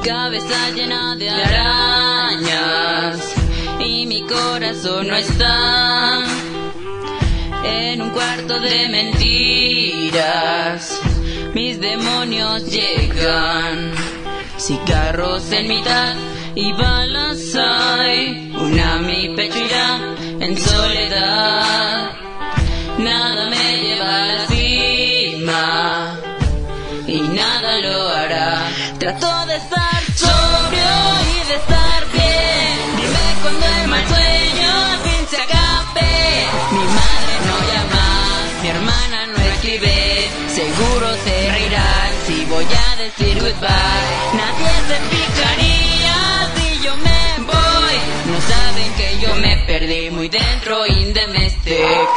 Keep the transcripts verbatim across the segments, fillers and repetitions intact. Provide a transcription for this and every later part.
cabeza llena de arañas y mi corazón no está en un cuarto de mentiras. Mis demonios llegan, cigarros en mitad y balas hay. Una a mi pecho irá en soledad. Nada me lleva a la cima y nada lo hará. Trato de estar sobrio y de estar bien. Dime cuando el mal sueño al fin se acabe. Mi madre no llama, mi hermana no escribe. Seguro se reirán si voy a decir goodbye. Nadie se fijaría si yo me voy. No saben que yo me perdí muy dentro in the mystic.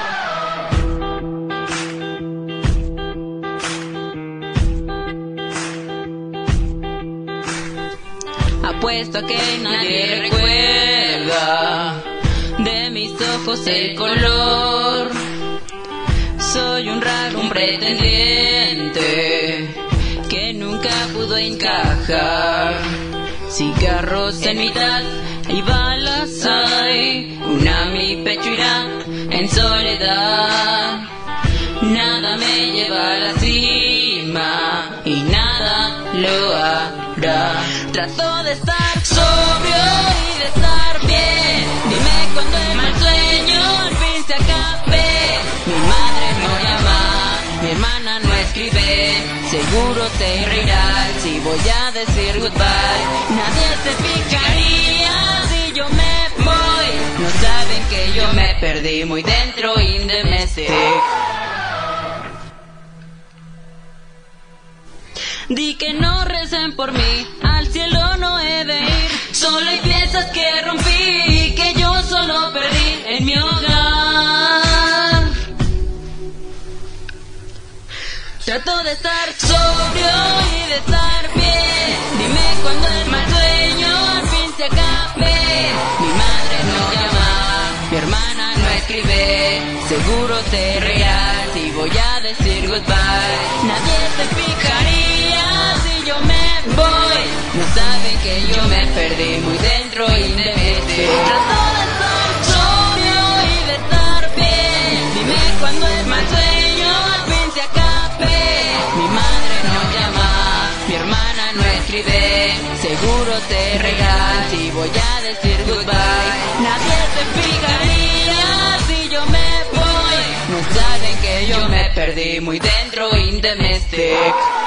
Apuesto a que nadie recuerda de mis ojos el color. Soy un raro, un pretendiente que nunca pudo encajar. Cigarros en mitad y balas hay. Una a mi pecho irá en soledad. Nada me lleva a la cima y nada lo hará. Trato de estar sobrio y de estar bien. Dime cuando el mal sueño al fin se acabe. Mi madre no llama, mi hermana no escribe. Seguro se reirá si voy a decir goodbye. Nadie se fijaría si yo me voy. No saben que yo me perdí muy dentro in the mystic. Di que no recen por mí, al cielo no he de ir. Solo hay piezas que rompí y que yo solo perdí en mi hogar. Trato de estar sobrio y de estar bien. Dime cuando el mal sueño al fin se acabe. Mi madre no llama, mi hermana no escribe. Seguro se reirá si voy a decir goodbye. Nadie se fijaría si yo me voy. No saben que yo me perdí muy dentro in the mystic. Trato de estar sobrio y de estar bien. Dime cuando el mal sueño al fin se acabe. Mi madre no llama, mi hermana no escribe. Seguro se reirá si voy a decir goodbye. Nadie se fijaría si yo me voy. No saben que yo me perdí muy dentro in the mystic.